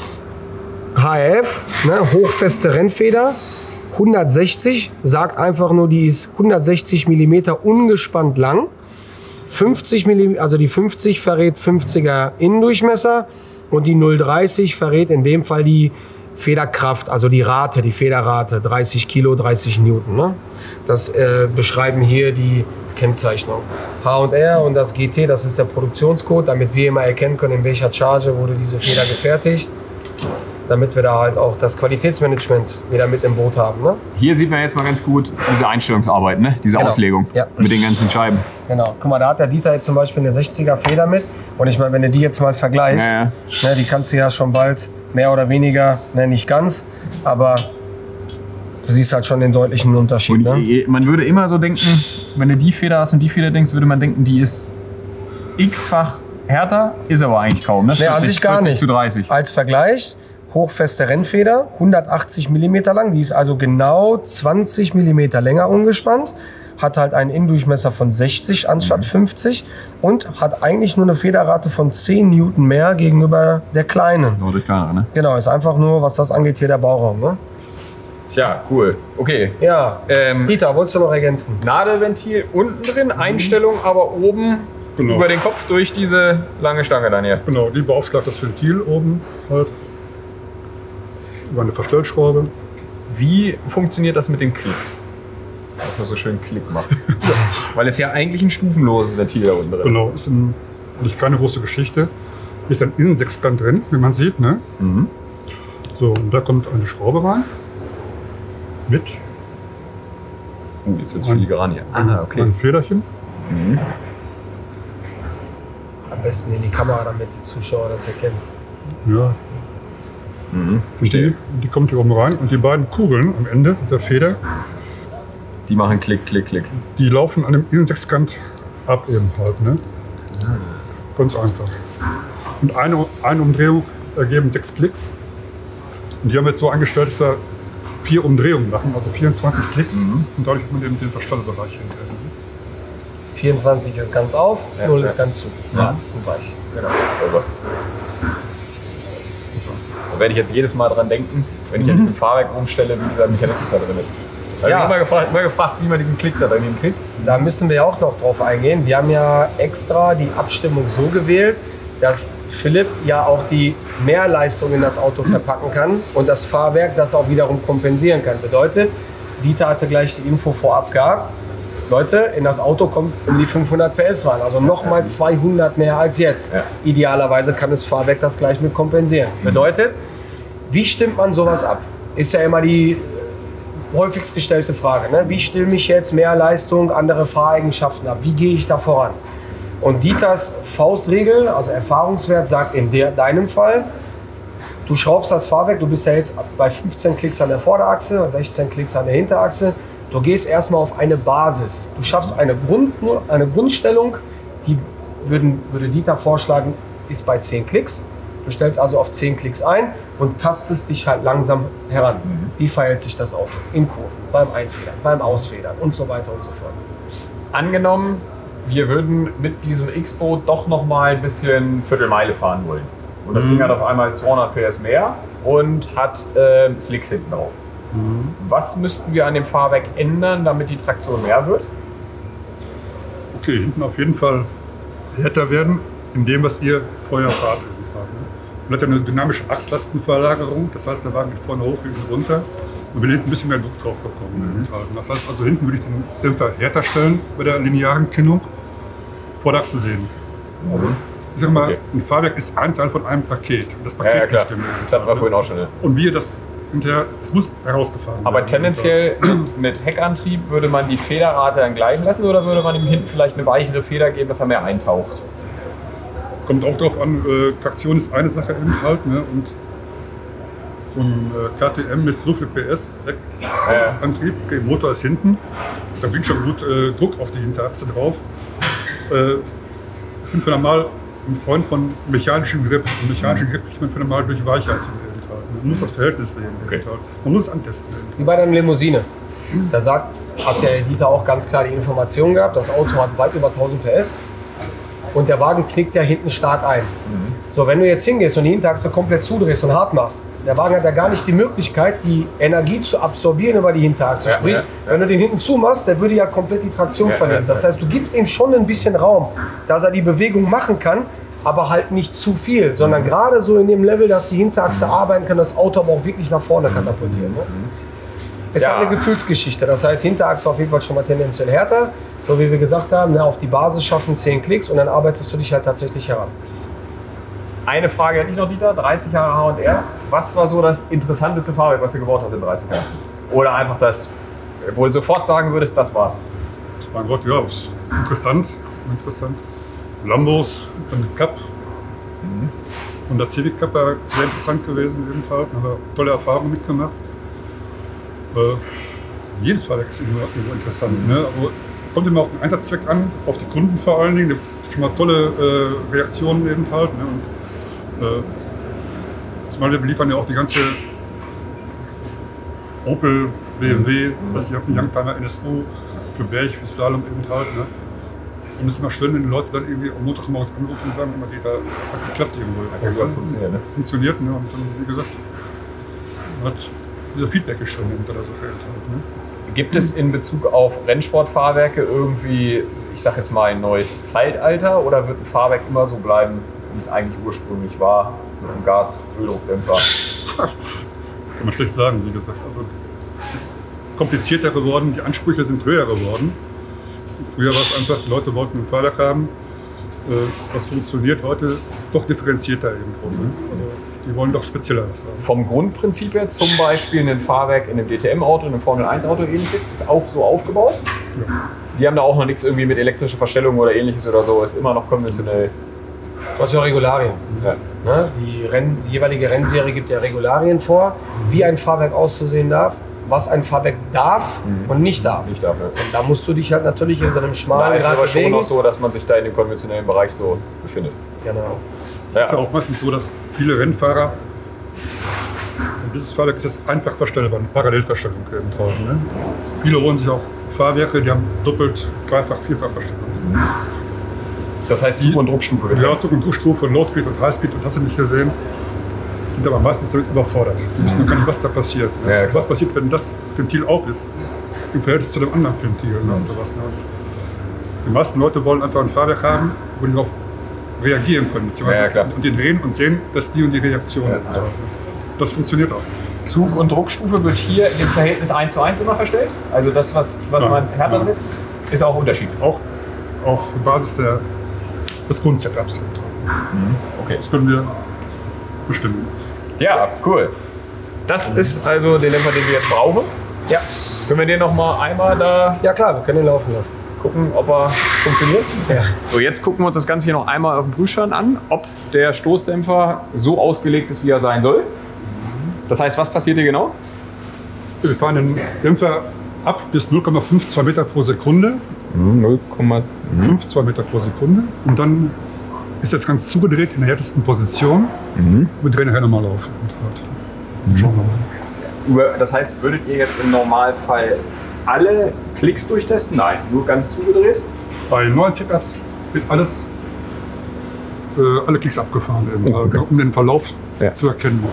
HRF, ne, hochfeste Rennfeder. 160, sagt einfach nur, die ist 160 mm ungespannt lang. 50 mm, also die 50 verrät 50er Innendurchmesser und die 030 verrät in dem Fall die Federkraft, also die Rate, die Federrate, 30 Kilo, 30 Newton. Ne? Das beschreiben hier die Kennzeichnung. H&R und das GT, das ist der Produktionscode, damit wir immer erkennen können, in welcher Charge wurde diese Feder gefertigt. Damit wir da halt auch das Qualitätsmanagement wieder mit im Boot haben. Ne? Hier sieht man jetzt mal ganz gut diese Einstellungsarbeit, ne? Diese Genau. Auslegung mit den ganzen Scheiben. Genau. Guck mal, da hat der Dieter jetzt zum Beispiel eine 60er Feder mit. Und ich meine, wenn du die jetzt mal vergleichst, ne, die kannst du ja schon bald mehr oder weniger, ne, nicht ganz, aber du siehst halt schon den deutlichen Unterschied. Und ne? man würde immer so denken, wenn du die Feder hast und die Feder denkst, würde man denken, die ist x-fach härter, ist aber eigentlich kaum. Ne? Nee, an sich gar 40 nicht. zu 30. Als Vergleich, hochfeste Rennfeder, 180 mm lang, die ist also genau 20 mm länger umgespannt, hat halt einen Innendurchmesser von 60 anstatt 50 und hat eigentlich nur eine Federrate von 10 Newton mehr gegenüber der kleinen. Deutlich kleiner, ne? Genau, ist einfach nur, was das angeht, hier der Bauraum. Ne? Tja, cool. Okay. Ja, Dieter, wolltest du noch ergänzen? Nadelventil unten drin, Einstellung aber oben über den Kopf durch diese lange Stange dann hier. Genau, die beaufschlagt das Ventil oben halt über eine Verstellschraube. Wie funktioniert das mit den Klicks? Dass das so schön Klick macht. Weil es ja eigentlich ein stufenloses Ventil da unten drin. Genau, ist nicht keine große Geschichte. ist ein Innensechskant drin, wie man sieht. Ne? Mhm. So, und da kommt eine Schraube rein. Mit jetzt wird es filigran hier. ein Federchen. Mhm. Am besten in die Kamera, damit die Zuschauer das erkennen. Ja. Mhm. Und die kommt hier oben rein und die beiden Kugeln am Ende der Feder, Die machen Klick, Klick, Klick. die laufen an dem Innensechskant ab eben halt. Ne? Ganz einfach. Und eine Umdrehung ergeben 6 Klicks. Und die haben wir jetzt so eingestellt, dass da 4 Umdrehungen machen, also 24 Klicks. Und dadurch hat man den Verstellbereich hinterher. 24 ist ganz auf, 0 ist ganz zu. Ja. Und weich. Genau. Da werde ich jetzt jedes Mal dran denken, wenn ich an diesem Fahrwerk umstelle, wie dieser Mechanismus da drin ist. Ich habe immer gefragt, wie man diesen Klick da drin hinkriegt. Da müssen wir ja auch noch drauf eingehen. Wir haben ja extra die Abstimmung so gewählt, dass Philipp ja auch die Mehrleistung in das Auto verpacken kann und das Fahrwerk das auch wiederum kompensieren kann. Bedeutet, Dieter hatte gleich die Info vorab gehabt. Leute, in das Auto kommt um die 500 PS rein, also nochmal 200 mehr als jetzt. Ja. Idealerweise kann das Fahrwerk das gleich mit kompensieren. Bedeutet, wie stimmt man sowas ab? Ist ja immer die häufigst gestellte Frage. Ne? Wie stimme ich jetzt mehr Leistung, andere Fahreigenschaften ab? Wie gehe ich da voran? Und Dieters Faustregel, also Erfahrungswert, sagt in deinem Fall, du schraubst das Fahrwerk, du bist ja jetzt bei 15 Klicks an der Vorderachse, 16 Klicks an der Hinterachse. Du gehst erstmal auf eine Basis. Du schaffst eine Grundstellung, die würde Dieter vorschlagen, ist bei 10 Klicks. Du stellst also auf 10 Klicks ein und tastest dich halt langsam heran. Wie verhält sich das Auto? In Kurven, beim Einfedern, beim Ausfedern und so weiter und so fort. Angenommen, wir würden mit diesem X-Boot doch noch mal ein bisschen Viertelmeile fahren wollen. Und das Ding hat auf einmal 200 PS mehr und hat Slicks hinten drauf. Was müssten wir an dem Fahrwerk ändern, damit die Traktion mehr wird? Okay, hinten auf jeden Fall härter werden, in dem, was ihr vorher fahrt. Man hat ja eine dynamische Achslastenverlagerung, das heißt, der Wagen geht vorne hoch, hinten runter und will hinten ein bisschen mehr Druck drauf bekommen. Das heißt, also hinten würde ich den Dämpfer härter stellen bei der linearen Kennung, Vorderachse sehen. Ich sag mal, ein Fahrwerk ist ein Teil von einem Paket. Das Paket ja, klar. Das hatten wir vorhin auch schon. Ne? Und wie ihr das hinterher, es muss herausgefahren werden. Aber tendenziell mit Heckantrieb würde man die Federrate dann gleich lassen oder würde man ihm hinten vielleicht eine weichere Feder geben, dass er mehr eintaucht? Kommt auch darauf an, Traktion ist eine Sache eben halt, ne? Und so ein KTM mit so viel PS, Antrieb, okay, Motor ist hinten, da bringt schon gut Druck auf die Hinterachse drauf. Ich bin für normal ein Freund von mechanischem Grip. Und mechanischen Grip kriegt man für normal durch Weichheit. Man muss das Verhältnis sehen. Okay. Man muss es antesten. Wie bei deiner Limousine. Da hat der Dieter auch ganz klar die Information gehabt, das Auto hat weit über 1000 PS und der Wagen knickt ja hinten stark ein. So, wenn du jetzt hingehst und die Hinterachse komplett zudrehst und hart machst, der Wagen hat ja gar nicht die Möglichkeit, die Energie zu absorbieren über die Hinterachse. Sprich, wenn du den hinten zumachst, der würde ja komplett die Traktion verlieren. Das heißt, du gibst ihm schon ein bisschen Raum, dass er die Bewegung machen kann, aber halt nicht zu viel, sondern gerade so in dem Level, dass die Hinterachse arbeiten kann, das Auto aber auch wirklich nach vorne katapultieren. Ne? Ist eine Gefühlsgeschichte. Das heißt, Hinterachse auf jeden Fall schon mal tendenziell härter. So wie wir gesagt haben, auf die Basis schaffen 10 Klicks und dann arbeitest du dich halt tatsächlich heran. Eine Frage hätte ich noch, Dieter. 30 Jahre H&R. Was war so das interessanteste Fahrwerk, was du gebaut hast in 30 Jahren? Oder einfach das, wo du sofort sagen würdest, das war's? Mein Gott, ja, interessant. Lambos, dann Cup. Und der Civic Cup war sehr interessant gewesen, eben halt. Da haben wir tolle Erfahrungen mitgemacht. Jedes Fahrwerk ist immer interessant. Ne? Aber kommt immer auf den Einsatzzweck an, auf die Kunden vor allen Dingen. Da gibt es schon mal tolle Reaktionen eben halt. Ne? Und, zumal wir beliefern ja auch die ganze Opel, BMW, die ganzen Youngtimer, NSU, für Berg, für Slalom eben halt. Ne? Und es ist immer schön, wenn die Leute dann irgendwie am montags morgens anrufen und sagen, immer, da hat geklappt irgendwo. Funktioniert, ne? Funktioniert, ne? Und dann, wie gesagt, dieser Feedback ist schon hinter der Sache. Ne? Gibt es in Bezug auf Rennsportfahrwerke irgendwie, ich sag jetzt mal, ein neues Zeitalter oder wird ein Fahrwerk immer so bleiben, wie es eigentlich ursprünglich war, mit einem Gas-Öldruckdämpfer? Kann man schlecht sagen, wie gesagt. Also, es ist komplizierter geworden, die Ansprüche sind höher geworden. Früher war es einfach, die Leute wollten ein Fahrwerk haben, das funktioniert heute doch differenzierter irgendwo. Ne? Also, die wollen doch spezieller was haben. Vom Grundprinzip her zum Beispiel ein Fahrwerk in einem DTM-Auto, in einem Formel-1-Auto ähnliches, ist auch so aufgebaut. Ja. Die haben da auch noch nichts irgendwie mit elektrischer Verstellung oder ähnliches oder so, ist immer noch konventionell. Du hast ja Regularien. Ja. Ne? Die jeweilige Rennserie gibt ja Regularien vor, wie ein Fahrwerk auszusehen darf, was ein Fahrwerk darf und nicht darf. Nicht dafür. Und da musst du dich halt natürlich in so einem Da schmalen ist es Grad aber schon bewegen. noch so, dass man sich da in dem konventionellen Bereich so befindet. Genau. Es ist ja auch meistens so, dass viele Rennfahrer, und dieses Fahrwerk ist jetzt einfach verstellbar, eine Parallelverstellung eben drauf. Ne? Viele holen sich auch Fahrwerke, die haben doppelt, dreifach, vierfach Verstellung. Das heißt Zug- und Druckstufe. wird Ja, Zug- und Druckstufe, Low Speed und High Speed, und hast du nicht gesehen, sind aber meistens damit überfordert. Die wissen noch gar nicht, was da passiert. Ja, klar. Was passiert, wenn das Ventil auf ist, im Verhältnis zu dem anderen Ventil und sowas. Ne? Die meisten Leute wollen einfach ein Fahrwerk haben, wo die darauf reagieren können. Ja, klar. Und die drehen und sehen, dass die und die Reaktion. Ja. Das funktioniert auch. Zug- und Druckstufe wird hier im Verhältnis 1:1 immer verstellt. Also das, was man härter wird, ist auch unterschiedlich. Auch auf Basis des Grundsetups. Okay. Das können wir bestimmen. Ja, cool. Das ist also der Dämpfer, den wir jetzt brauchen. Ja. Können wir den noch mal einmal da Ja klar, wir können den laufen lassen. gucken, ob er funktioniert? Ja. So, jetzt gucken wir uns das Ganze hier noch einmal auf dem Prüfstand an, ob der Stoßdämpfer so ausgelegt ist, wie er sein soll. Das heißt, was passiert hier genau? Wir fahren den Dämpfer ab bis 0,52 Meter pro Sekunde. 5,2 Meter pro Sekunde. Und dann ist jetzt ganz zugedreht in der härtesten Position. Wir drehen nachher nochmal auf. Schauen wir mal. Das heißt, würdet ihr jetzt im Normalfall alle Klicks durchtesten? Nein, nur ganz zugedreht? Bei neuen Setups wird alles, alle Klicks abgefahren, eben, Okay. um den Verlauf Ja. zu erkennen.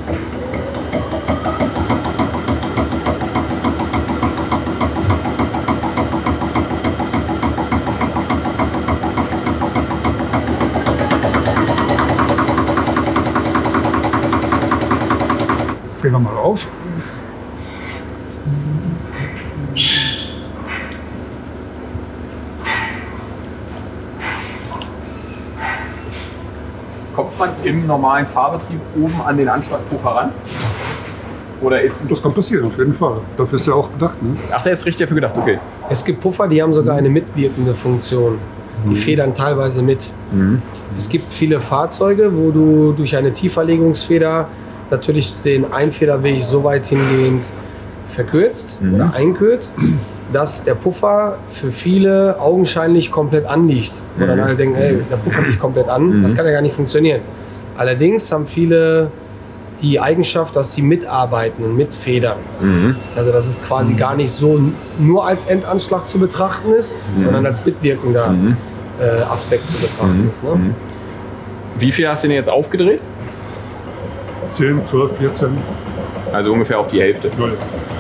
Drehen wir mal auf. Kommt man im normalen Fahrbetrieb oben an den Anschlagpuffer ran? Oder ist es... Das kann passieren, auf jeden Fall. Dafür ist ja auch gedacht. Ne? Ach, der ist richtig dafür gedacht, okay. Es gibt Puffer, die haben sogar eine mitwirkende Funktion. Die federn teilweise mit. Es gibt viele Fahrzeuge, wo du durch eine Tieferlegungsfeder natürlich den Einfederweg so weit hingehend verkürzt oder einkürzt, dass der Puffer für viele augenscheinlich komplett anliegt. Wo dann alle denken, hey, der Puffer liegt komplett an, das kann ja gar nicht funktionieren. Allerdings haben viele die Eigenschaft, dass sie mitarbeiten und mitfedern. Also dass es quasi gar nicht so nur als Endanschlag zu betrachten ist, sondern als mitwirkender Aspekt zu betrachten ist. Ne? Wie viel hast du denn jetzt aufgedreht? 10, 12, 14. Also ungefähr auf die Hälfte. Null.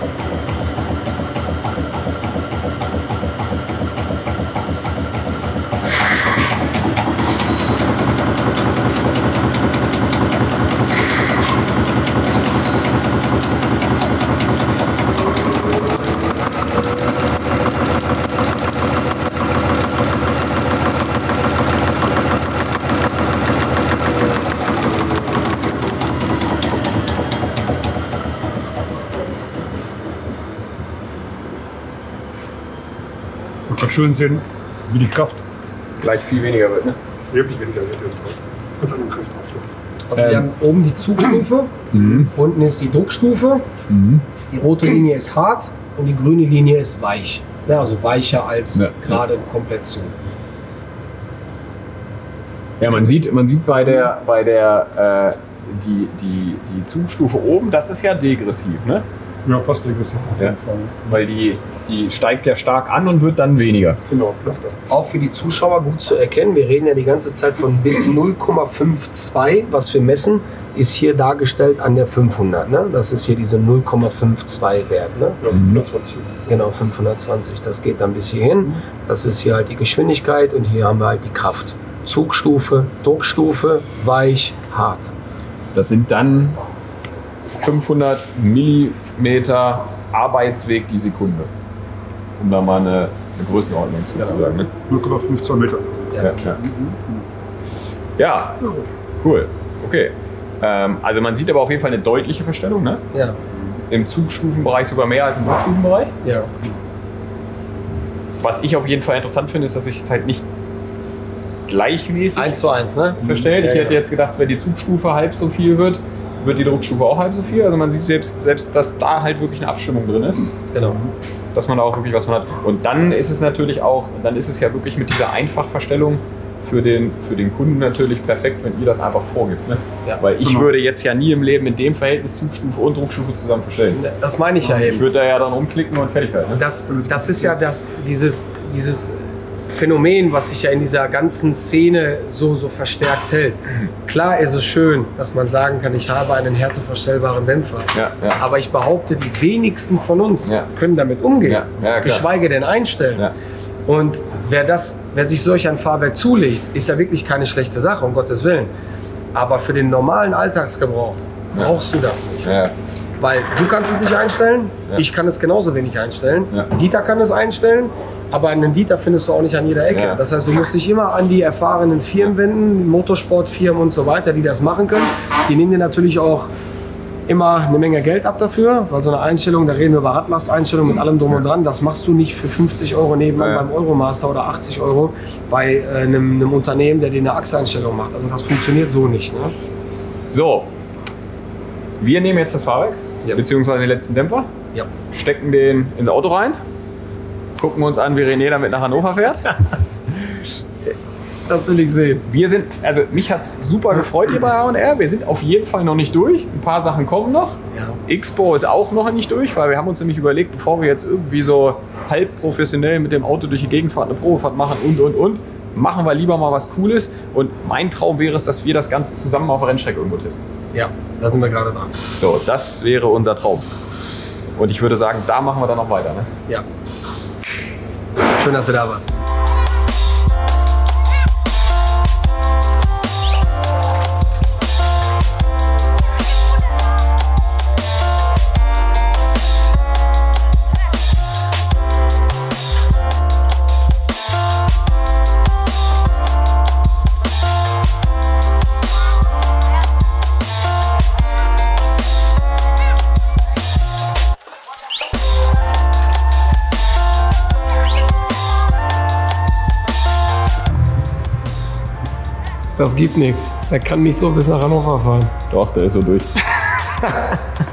Man kann schön sehen, wie die Kraft Gleich viel weniger wird, ne? erheblich weniger wird. Als andere Kräfte aufläuft. Also wir haben oben die Zugstufe, unten ist die Druckstufe, die rote Linie ist hart und die grüne Linie ist weich. Ja, also weicher als gerade komplett zu. Ja, man sieht bei der die Zugstufe oben, das ist ja degressiv, ne? Ja, fast degressiv. Ja. Weil die steigt ja stark an und wird dann weniger. Genau, flachter. Auch für die Zuschauer gut zu erkennen, wir reden ja die ganze Zeit von bis 0,52, was wir messen, ist hier dargestellt an der 500. Ne? Das ist hier diese 0,52 Wert. Ne? Ja, 120. Genau, 520. Das geht dann bis hierhin. Das ist hier halt die Geschwindigkeit und hier haben wir halt die Kraft. Zugstufe, Druckstufe, weich, hart. Das sind dann 500 Millimeter Arbeitsweg die Sekunde. Um da mal eine Größenordnung zu sagen. Ne? 0,52 Meter. Ja, cool. Okay. Also man sieht aber auf jeden Fall eine deutliche Verstellung, ne? Ja. Im Zugstufenbereich sogar mehr als im Druckstufenbereich. Ja. Was ich auf jeden Fall interessant finde, ist, dass sich es halt nicht gleichmäßig 1:1, ne? verstellt. Ja, Ich hätte genau. jetzt gedacht, wenn die Zugstufe halb so viel wird, wird die Druckstufe auch halb so viel. Also man sieht selbst, dass da halt wirklich eine Abstimmung drin ist. Genau. Dass man da auch wirklich was von hat. Und dann ist es natürlich auch, dann ist es ja wirklich mit dieser Einfachverstellung für den Kunden natürlich perfekt, wenn ihr das einfach vorgibt. Ne? Ja, weil ich würde jetzt ja nie im Leben in dem Verhältnis Zugstufe und Druckstufe zusammen verstellen. Das meine ich ja eben. Ich würde da ja dann umklicken und fertig halt. Ne? Das ist ja dieses Phänomen, was sich ja in dieser ganzen Szene so verstärkt hält. Klar ist es schön, dass man sagen kann, ich habe einen härteverstellbaren Dämpfer. Ja, ja. Aber ich behaupte, die wenigsten von uns Ja. können damit umgehen, Ja, ja, klar. geschweige denn einstellen. Ja. Und wer sich solch ein Fahrwerk zulegt, ist ja wirklich keine schlechte Sache, um Gottes Willen. Aber für den normalen Alltagsgebrauch brauchst du das nicht. Ja. Weil du kannst es nicht einstellen, Ja. ich kann es genauso wenig einstellen. Ja. Dieter kann es einstellen, aber einen Dieter findest du auch nicht an jeder Ecke. Ja. Das heißt, du musst dich immer an die erfahrenen Firmen wenden, Motorsportfirmen und so weiter, die das machen können. Die nehmen dir natürlich auch immer eine Menge Geld ab dafür, weil so eine Einstellung, da reden wir über Radlasteinstellung mit allem drum und dran, das machst du nicht für 50 € nebenan beim Euromaster oder 80 € bei einem Unternehmen, der dir eine Achseinstellung macht. Also das funktioniert so nicht. Ne? So, wir nehmen jetzt das Fahrwerk, Ja. beziehungsweise den letzten Dämpfer, Ja. stecken den ins Auto rein, gucken uns an, wie René damit nach Hannover fährt. Das will ich sehen. Wir sind, also mich hat es super gefreut hier bei H&R. Wir sind auf jeden Fall noch nicht durch. Ein paar Sachen kommen noch. Ja. Expo ist auch noch nicht durch, weil wir haben uns nämlich überlegt, bevor wir jetzt irgendwie so halb professionell mit dem Auto durch die Gegend fahren, eine Probefahrt machen und, machen wir lieber mal was Cooles. Und mein Traum wäre es, dass wir das Ganze zusammen auf der Rennstrecke irgendwo testen. Ja, da sind wir gerade dran. So, das wäre unser Traum. Und ich würde sagen, da machen wir dann noch weiter. Ne? Ja. Schön, dass ihr da wart. Das gibt nichts. Der kann mich so bis nach Hannover fahren. Doch, der ist so durch.